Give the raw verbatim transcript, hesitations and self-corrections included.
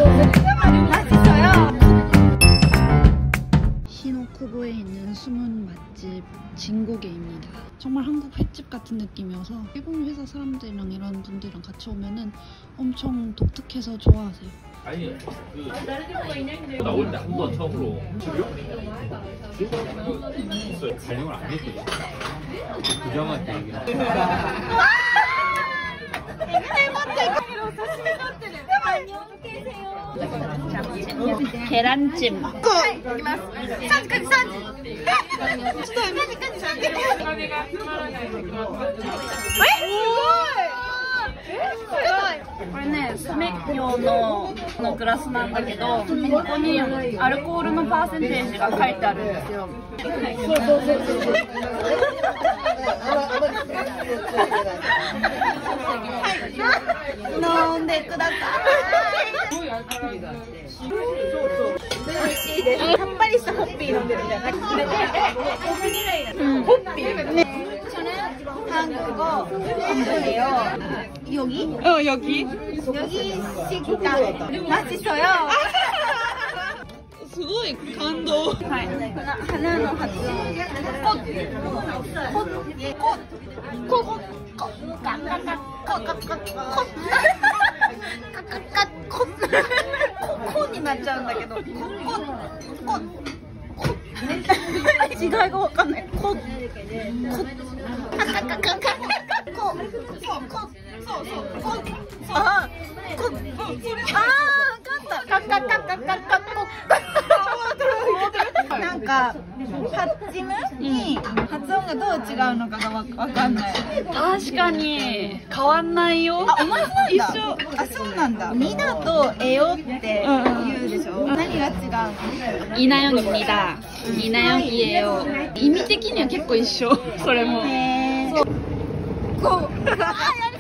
시노쿠보에 있는 숨은 맛집 진고개입니다. 정말 한국 횟집 같은 느낌이어서 일본 회사 사람들이랑 이런 분들이랑 같이 오면은 엄청 독특해서 좋아하세요. 아니, 그 나올 때 한 번 처음으로 있어요. 발령을 안 했거든요. 부장한테 얘기하고 계란찜.これね、スメッ用ののグラスなんだけど、ここにアルコールのパーセンテージが書いてあるんですよ。飲んでください。美味しいです。さっぱりしたホッピー飲んでるじゃなくて、ホッピーね。 한국어 한국이에요. 여기? 어 여기. 여기 식당 맛있어요. すごい感動。はい。花の発音。こここここカカカコカカコカカカココになっちゃうんだけど。ココ違いがわかんない。ここカカカカカこそうこそうそうこあこあ分かったカカカカカカコなんかハッチムに発音がどう違うのかがわかんない。確かに変わんないよ。あ、同じなんだ。一緒。あ、そうなんだ。ミだとエヨって言うでしょ。何が違うの？イナヨギミだ。イナヨギエヨ。意味的には結構一緒。それも。へー。こう。